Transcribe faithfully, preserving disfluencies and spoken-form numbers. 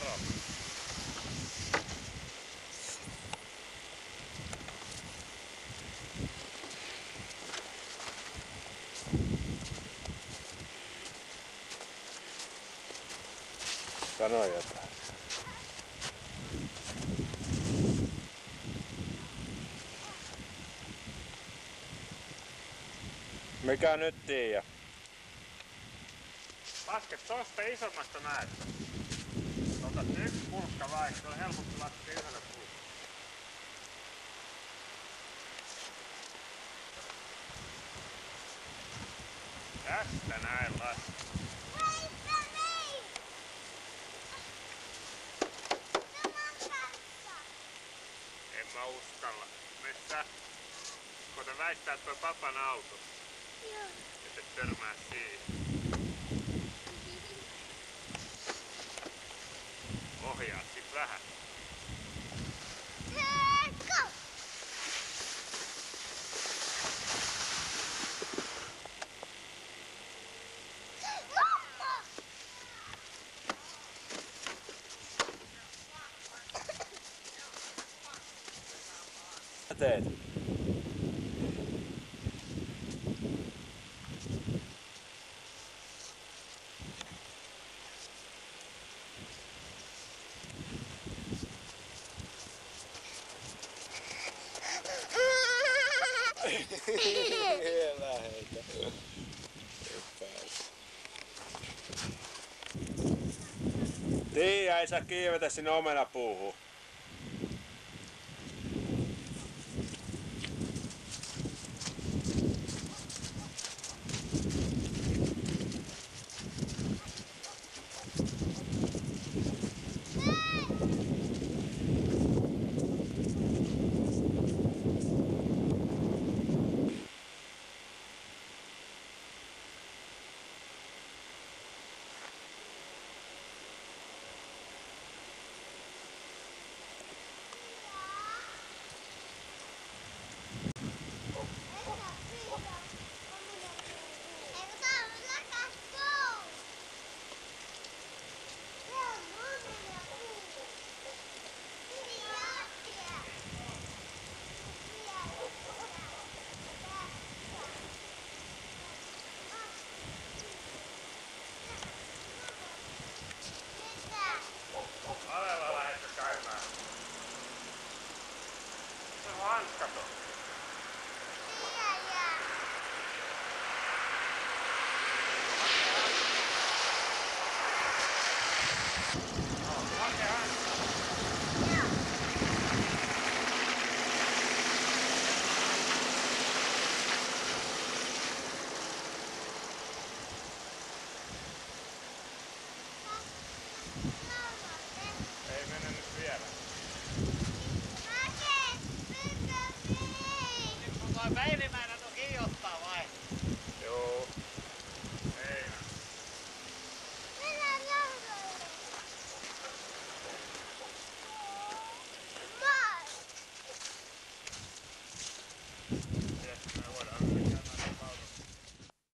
Varo. Sano jotain. Mikä nyt tiiä? Laske tosta isommasta näet. Otat yksi pulkka vai, se on helpompi laskea yhdellä pulkka. Tästä näin laske. En mä uskalla. Metsä. Koita väistää toi papan auto. Joo. Et et törmää siihen. Ohjaa sit vähän. Go! Mamma! Mitä teet? Älä heitä. Tiia, ei saa kiivetä sinne omenapuuhun.